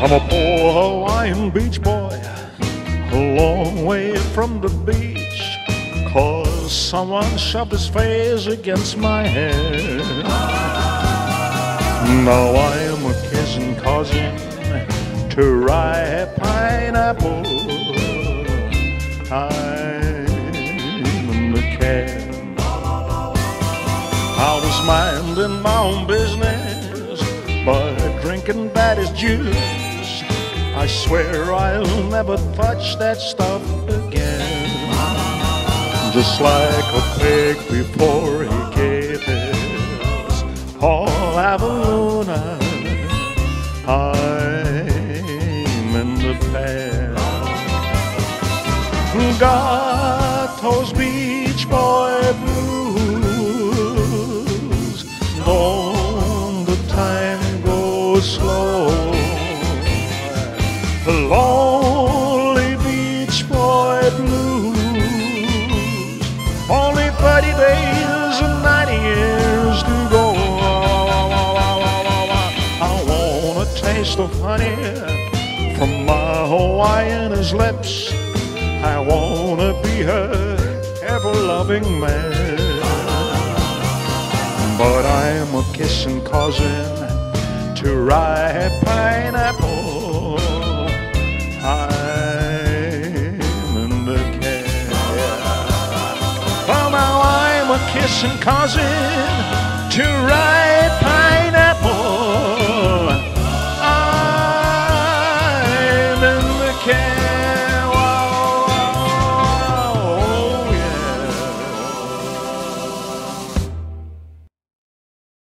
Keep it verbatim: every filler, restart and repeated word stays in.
I'm a poor Hawaiian beach boy, a long way from the beach, 'cause someone shoved his face against my head. Now I am a kissing cousin to ripe pineapple. I'm in the cab. I was minding my own business, but drinking that is juice. I swear I'll never touch that stuff again. Just like a pig before he gave his all Avaluna, I'm in the past. Got those beach boy blues. Don't the time go slow? The lonely beach boy blues. Only thirty days and ninety years to go. I want a taste of honey from my Hawaiian's lips. I wanna be her ever-loving man. But I am a kissing cousin to ripe pineapple. I'm in the cab. Oh, now I'm a kissing cousin to ripe